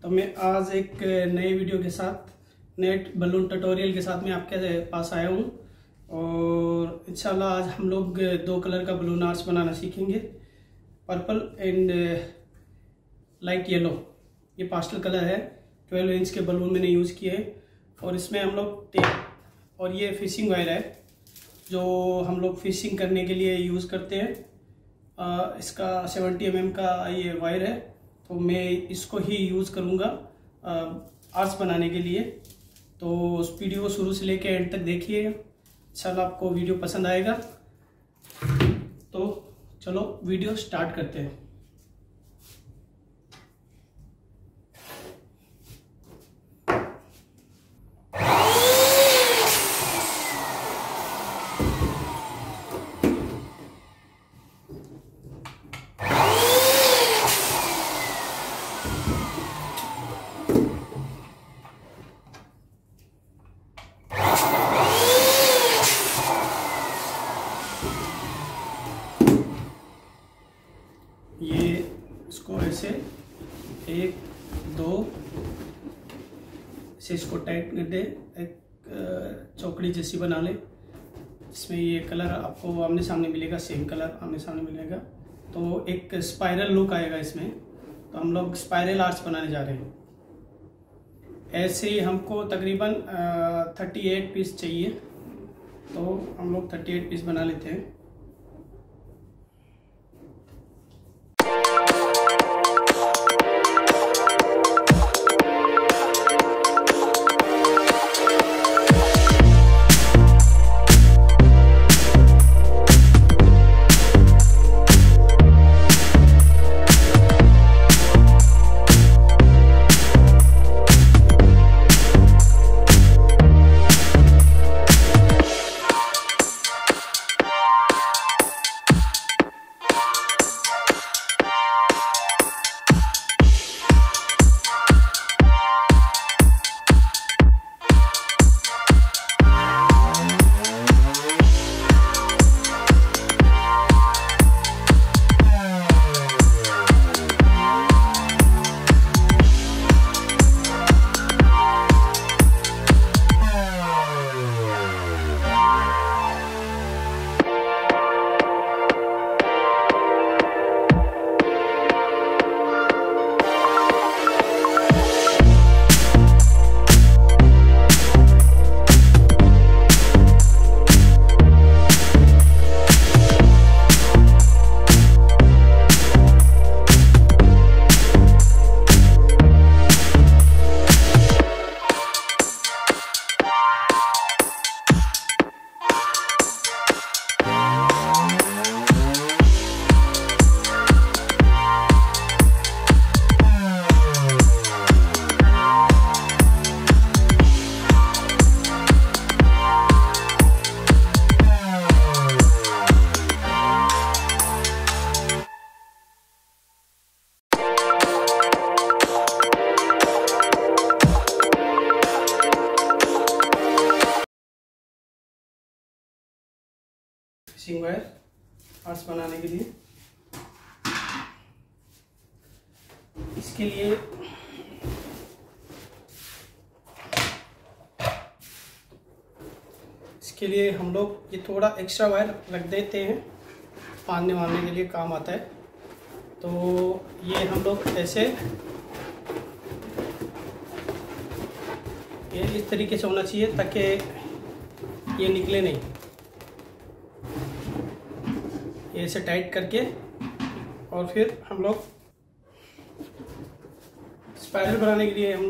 तो मैं आज एक नए वीडियो के साथ, नए बलून ट्यूटोरियल के साथ मैं आपके पास आया हूँ। और इंशाल्लाह आज हम लोग दो कलर का बलून आर्ट्स बनाना सीखेंगे, पर्पल एंड लाइट येलो। ये पास्टल कलर है, 12 इंच के बलून मैंने यूज़ किए हैं। और इसमें हम लोग टेप और ये फिशिंग वायर है जो हम लोग फिशिंग करने के लिए यूज़ करते हैं। इसका 70 mm का ये वायर है, तो मैं इसको ही यूज़ करूँगा आर्ट्स बनाने के लिए। तो उस वीडियो को शुरू से लेकर एंड तक देखिए, इंशाल्लाह आपको वीडियो पसंद आएगा। तो चलो वीडियो स्टार्ट करते हैं। ये इसको ऐसे 1 2 से इसको टाइट कर दे, एक चौकड़ी जैसी बना ले। इसमें ये कलर आपको आमने सामने मिलेगा, सेम कलर आमने सामने मिलेगा, तो एक स्पाइरल लुक आएगा इसमें। तो हम लोग स्पाइरल आर्ट्स बनाने जा रहे हैं। ऐसे ही हमको तकरीबन 38 पीस चाहिए, तो हम लोग 38 पीस बना लेते हैं। फिशिंग वायर आर्ट्स बनाने के लिए, इसके लिए हम लोग ये थोड़ा एक्स्ट्रा वायर रख देते हैं, बांधने वाने के लिए काम आता है। तो ये हम लोग ऐसे ये इस तरीके से होना चाहिए ताकि ये निकले नहीं। ये ऐसे टाइट करके, और फिर हम लोग स्पाइरल बनाने के लिए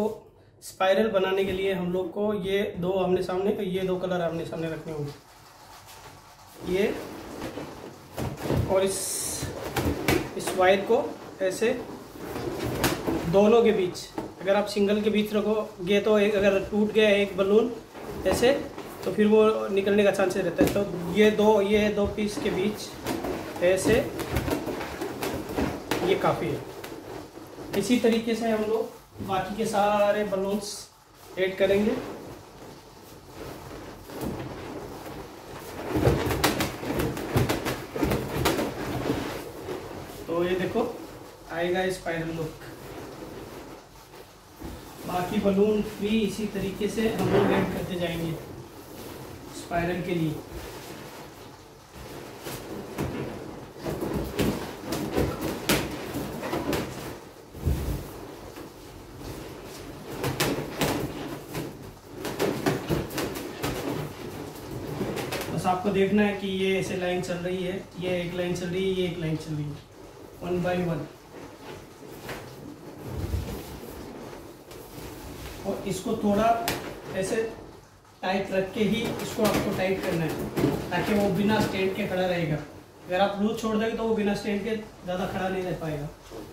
हम लोग को ये दो आमने सामने, ये दो कलर आमने सामने रखने होंगे। ये और इस वायर को ऐसे दोनों के बीच, अगर आप सिंगल के बीच रखोगे तो एक अगर टूट गया एक बलून ऐसे, तो फिर वो निकलने का चांसेस रहता है। तो ये दो पीस के बीच ऐसे ये काफ़ी है। इसी तरीके से हम लोग बाकी के सारे बलून्स ऐड करेंगे। तो ये देखो आएगा स्पाइरल लुक। बाकी बलून भी इसी तरीके से हम लोग ऐड करते जाएंगे स्पाइरल के लिए। बस आपको देखना है कि ये ऐसे लाइन चल रही है, ये एक लाइन चल रही है, ये एक लाइन चल रही है, 1 बाय 1। और इसको थोड़ा ऐसे टाइट रख के ही इसको आपको टाइट करना है, ताकि वो बिना स्टैंड के खड़ा रहेगा। अगर आप लूज छोड़ दोगे तो वो बिना स्टैंड के ज़्यादा खड़ा नहीं रह पाएगा।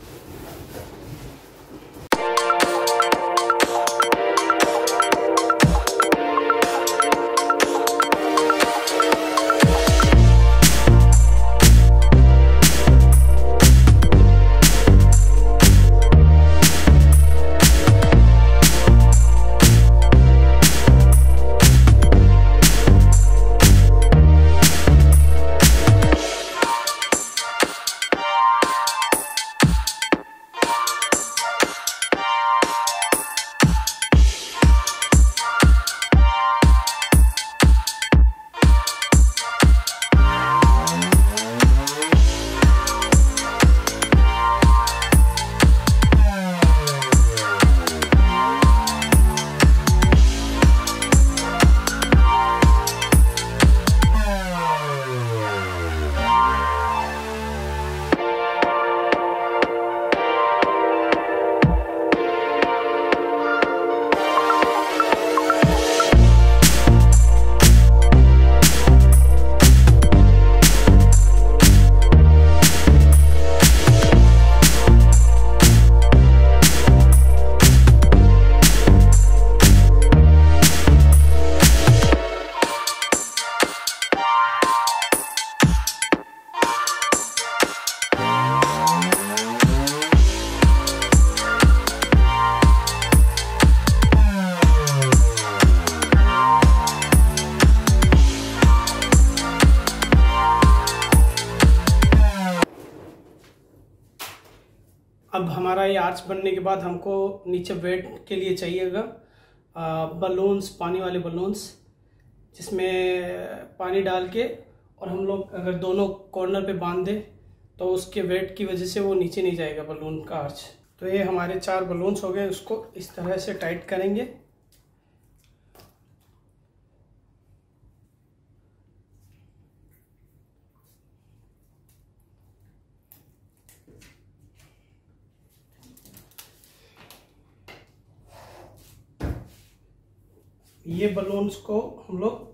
अब हमारा ये आर्च बनने के बाद हमको नीचे वेट के लिए चाहिएगा बलून्स, पानी वाले बलून्स, जिसमें पानी डाल के और हम लोग अगर दोनों कॉर्नर पे बांध दें तो उसके वेट की वजह से वो नीचे नहीं जाएगा बलून का आर्च। तो ये हमारे 4 बलून्स हो गए, उसको इस तरह से टाइट करेंगे। ये बलून्स को हम लोग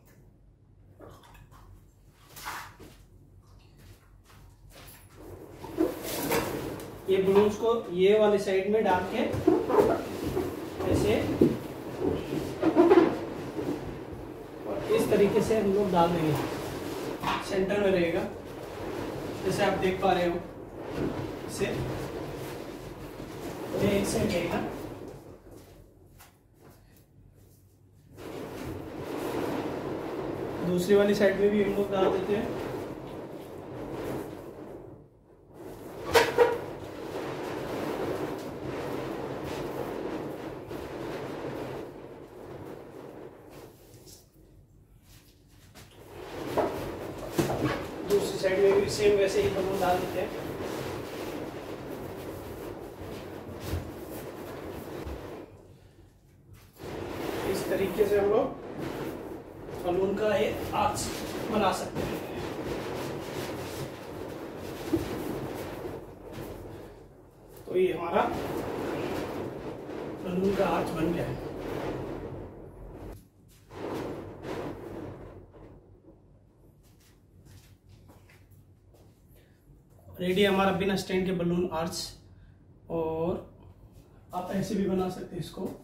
ये वाले साइड में डाल के ऐसे और इस तरीके से हम लोग डाल देंगे, सेंटर में रहेगा जैसे आप देख पा रहे हो। इसे ये एक साइड रहेगा, दूसरी वाली साइड में भी हम लोग डाल देते हैं। दूसरी साइड में भी सेम वैसे ही बलून डाल देते हैं। इस तरीके से हम लोग बलून का ये आर्च बना सकते हैं। तो ये हमारा बलून का आर्च बन गया है। रेडी हमारा बिना स्टैंड के बलून आर्च। और आप ऐसे भी बना सकते हैं इसको।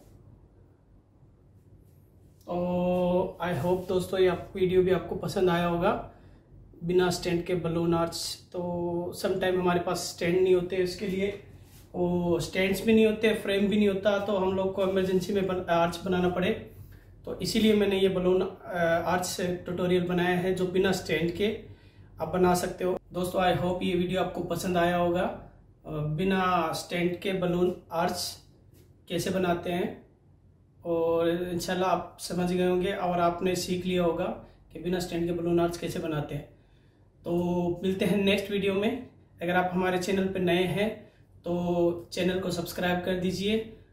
तो आई होप दोस्तों ये वीडियो भी आपको पसंद आया होगा, बिना स्टैंड के बलून आर्च। तो सम टाइम हमारे पास स्टैंड नहीं होते, इसके लिए वो स्टैंड्स भी नहीं होते, फ्रेम भी नहीं होता, तो हम लोग को इमरजेंसी में आर्च बनाना पड़े। तो इसीलिए मैंने ये बलून आर्च ट्यूटोरियल बनाया है जो बिना स्टैंड के आप बना सकते हो। दोस्तों आई होप ये वीडियो आपको पसंद आया होगा, बिना स्टैंड के बलून आर्च कैसे बनाते हैं, और इंशाल्लाह आप समझ गए होंगे और आपने सीख लिया होगा कि बिना स्टैंड के बलून आर्ट्स कैसे बनाते हैं। तो मिलते हैं नेक्स्ट वीडियो में। अगर आप हमारे चैनल पर नए हैं तो चैनल को सब्सक्राइब कर दीजिए,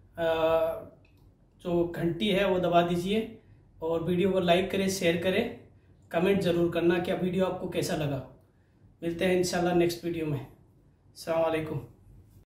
जो घंटी है वो दबा दीजिए, और वीडियो को लाइक करें, शेयर करें, कमेंट ज़रूर करना कि वीडियो आपको कैसा लगा। मिलते हैं इंशाल्लाह नेक्स्ट वीडियो में। अस्सलाम वालेकुम।